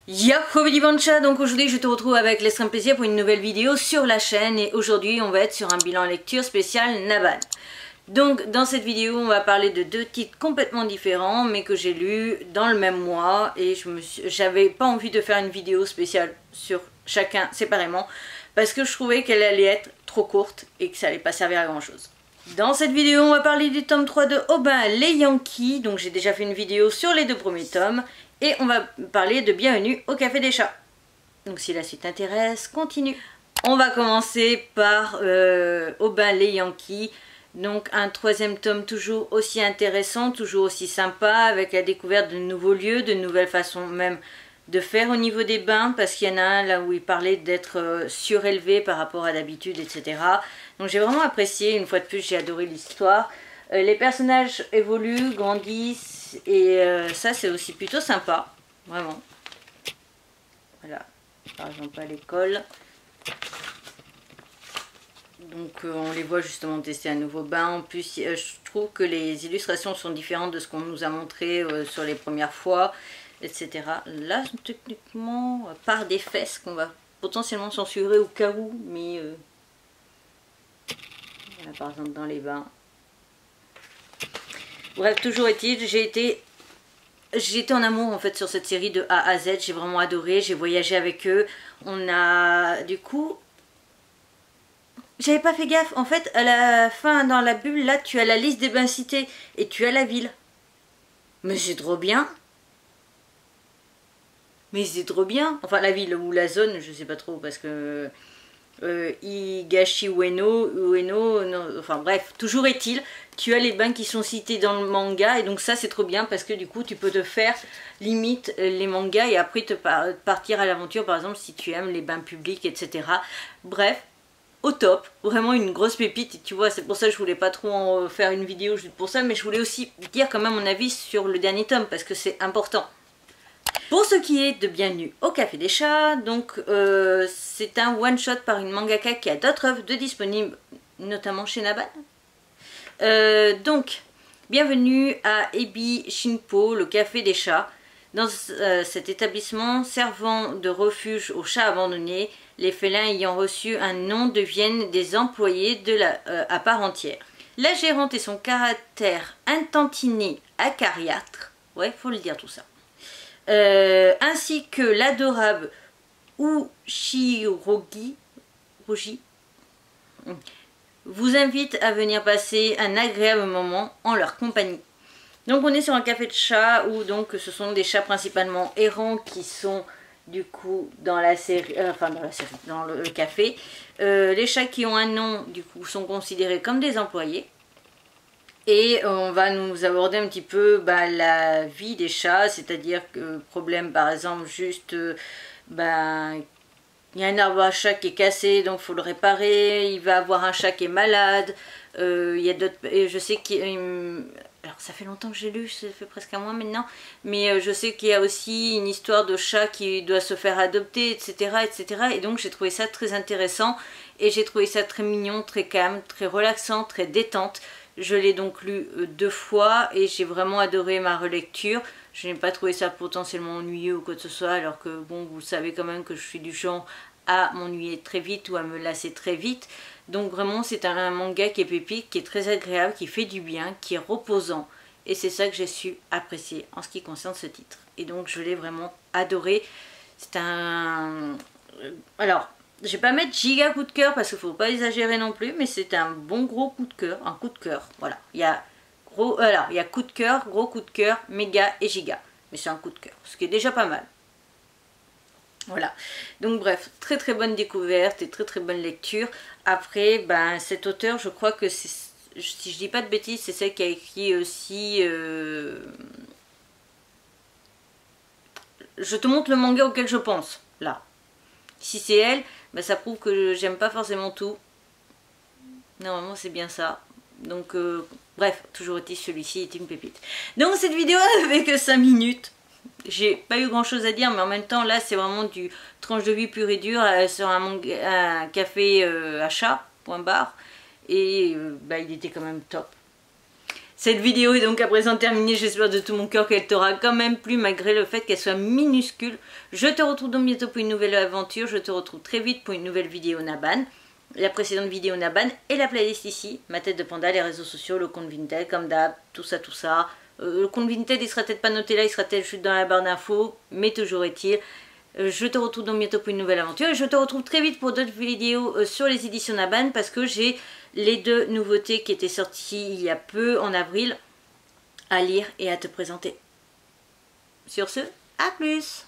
Yahoo Bancha, donc aujourd'hui je te retrouve avec l'extrême plaisir pour une nouvelle vidéo sur la chaîne et aujourd'hui on va être sur un bilan lecture spécial Nabal. Donc dans cette vidéo on va parler de deux titres complètement différents mais que j'ai lus dans le même mois et j'avais pas envie de faire une vidéo spéciale sur chacun séparément parce que je trouvais qu'elle allait être trop courte et que ça allait pas servir à grand chose. Dans cette vidéo on va parler du tome 3 de Aubin les Yankees, donc j'ai déjà fait une vidéo sur les deux premiers tomes. Et on va parler de Bienvenue au Café des Chats. Donc si la suite t'intéresse, continue. On va commencer par Aubin les Yankees. Donc un troisième tome toujours aussi intéressant, toujours aussi sympa, avec la découverte de nouveaux lieux, de nouvelles façons même de faire au niveau des bains, parce qu'il y en a un là où il parlait d'être surélevé par rapport à d'habitude, etc. Donc j'ai vraiment apprécié, une fois de plus j'ai adoré l'histoire. Les personnages évoluent, grandissent et ça c'est aussi plutôt sympa, vraiment. Voilà, par exemple à l'école. Donc on les voit justement tester un nouveau bain. En plus je trouve que les illustrations sont différentes de ce qu'on nous a montré sur les premières fois, etc. Là techniquement, par des fesses qu'on va potentiellement censurer au cas où, mais voilà, par exemple dans les bains. Bref, toujours est-il, j'étais en amour en fait sur cette série de A à Z, j'ai vraiment adoré, j'ai voyagé avec eux, on a du coup, j'avais pas fait gaffe, en fait à la fin dans la bulle là tu as la liste des bains cités et tu as la ville, mais c'est trop bien, enfin la ville ou la zone, je sais pas trop parce que... Higashi Ueno, non, enfin bref, toujours est-il, tu as les bains qui sont cités dans le manga et donc ça c'est trop bien parce que du coup tu peux te faire limite les mangas et après te partir à l'aventure par exemple si tu aimes les bains publics, etc. Bref, au top, vraiment une grosse pépite, tu vois, c'est pour ça que je voulais pas trop en faire une vidéo juste pour ça, mais je voulais aussi dire quand même mon avis sur le dernier tome parce que c'est important. Pour ce qui est de Bienvenue au Café des Chats, donc c'est un one-shot par une mangaka qui a d'autres œuvres de disponibles, notamment chez Nabal. Donc, bienvenue à Ebi Shinpo, le Café des Chats. Dans cet établissement servant de refuge aux chats abandonnés, les félins ayant reçu un nom deviennent des employés à part entière. La gérante et son caractère intantiné acariâtre, ouais, faut le dire tout ça. Ainsi que l'adorable Ushirogi vous invite à venir passer un agréable moment en leur compagnie. Donc on est sur un café de chats où donc ce sont des chats principalement errants qui sont du coup dans la série, dans le café. Les chats qui ont un nom du coup sont considérés comme des employés. Et on va nous aborder un petit peu la vie des chats, c'est-à-dire que problème par exemple juste, il y a un arbre à chat qui est cassé donc il faut le réparer, il va avoir un chat qui est malade, il y a d'autres, je sais qu'il alors ça fait longtemps que j'ai lu, ça fait presque un mois maintenant, mais je sais qu'il y a aussi une histoire de chat qui doit se faire adopter, etc. etc. Et donc j'ai trouvé ça très intéressant et j'ai trouvé ça très mignon, très calme, très relaxant, très détente. Je l'ai donc lu 2 fois et j'ai vraiment adoré ma relecture. Je n'ai pas trouvé ça potentiellement ennuyeux ou quoi que ce soit, alors que bon, vous savez quand même que je suis du genre à m'ennuyer très vite ou à me lasser très vite. Donc vraiment c'est un manga qui est pépite, qui est très agréable, qui fait du bien, qui est reposant. Et c'est ça que j'ai su apprécier en ce qui concerne ce titre. Et donc je l'ai vraiment adoré. C'est un... Alors... je vais pas mettre giga coup de cœur parce qu'il faut pas exagérer non plus, mais c'est un bon gros coup de cœur, un coup de cœur, voilà. Il y a il y a coup de cœur, gros coup de cœur, méga et giga, mais c'est un coup de cœur, ce qui est déjà pas mal. Voilà, donc bref, très très bonne découverte et très très bonne lecture. Après, cet auteur, je crois que c'est, si je dis pas de bêtises, c'est celle qui a écrit aussi... Je te montre le manga auquel je pense, là. Si c'est elle, ça prouve que j'aime pas forcément tout. Normalement c'est bien ça. Donc bref, toujours est-il, celui-ci est une pépite. Donc cette vidéo n'avait que 5 minutes. J'ai pas eu grand chose à dire, mais en même temps là c'est vraiment du tranche de vie pur et dur sur un café à chat, point barre. Et il était quand même top. Cette vidéo est donc à présent terminée, j'espère de tout mon cœur qu'elle t'aura quand même plu malgré le fait qu'elle soit minuscule. Je te retrouve donc bientôt pour une nouvelle aventure, je te retrouve très vite pour une nouvelle vidéo Nabane. La précédente vidéo Nabane et la playlist ici, ma tête de panda, les réseaux sociaux, le compte Vinted comme d'hab, tout ça. Le compte Vinted il sera peut-être pas noté là, il sera peut-être juste dans la barre d'infos, mais toujours est-il. Je te retrouve donc bientôt pour une nouvelle aventure et je te retrouve très vite pour d'autres vidéos sur les éditions Nabane parce que j'ai les 2 nouveautés qui étaient sorties il y a peu en avril à lire et à te présenter. Sur ce, à plus!